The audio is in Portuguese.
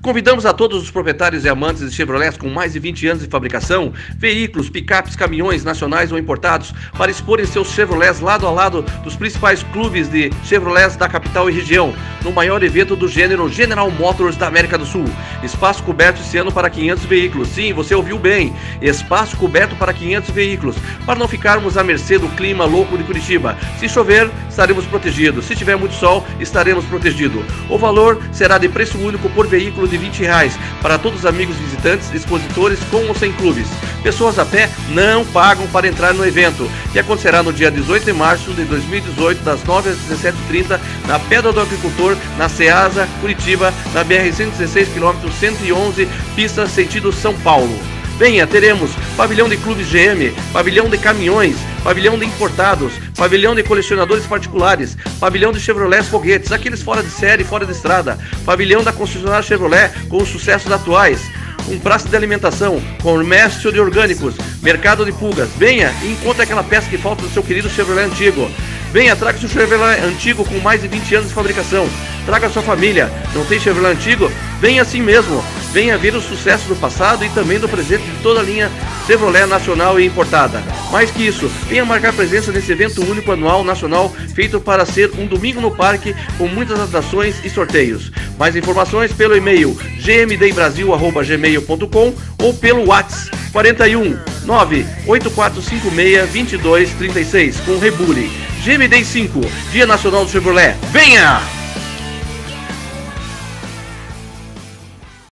Convidamos a todos os proprietários e amantes de Chevrolet com mais de 20 anos de fabricação, veículos, picapes, caminhões nacionais ou importados, para exporem seus Chevrolets lado a lado dos principais clubes de Chevrolets da capital e região, no maior evento do gênero General Motors da América do Sul. Espaço coberto esse ano para 500 veículos. Sim, você ouviu bem. Espaço coberto para 500 veículos, para não ficarmos à mercê do clima louco de Curitiba. Se chover, estaremos protegidos. Se tiver muito sol, estaremos protegidos. O valor será de preço único por veículo de R$20 para todos os amigos visitantes, expositores com ou sem clubes. Pessoas a pé não pagam para entrar no evento, que acontecerá no dia 18 de março de 2018, das 9 às 17h30, na Pedra do Agricultor, na Ceasa, Curitiba, na BR-116, km 111, pista sentido São Paulo. Venha, teremos pavilhão de clubes GM, pavilhão de caminhões, pavilhão de importados, pavilhão de colecionadores particulares, pavilhão de Chevrolet foguetes, aqueles fora de série, fora de estrada, pavilhão da concessionária Chevrolet com os sucessos atuais, um praça de alimentação, comércio de orgânicos, mercado de pulgas. Venha e encontre aquela peça que falta do seu querido Chevrolet antigo. Venha, traga seu Chevrolet antigo com mais de 20 anos de fabricação. Traga sua família. Não tem Chevrolet antigo? Venha assim mesmo. Venha ver o sucesso do passado e também do presente de toda a linha Chevrolet nacional e importada. Mais que isso, venha marcar presença nesse evento único anual nacional feito para ser um domingo no parque com muitas atrações e sorteios. Mais informações pelo e-mail gmdbrasil@gmail.com ou pelo WhatsApp 41 98456 2236 com Rebule. GMD 5, Dia Nacional do Chevrolet. Venha!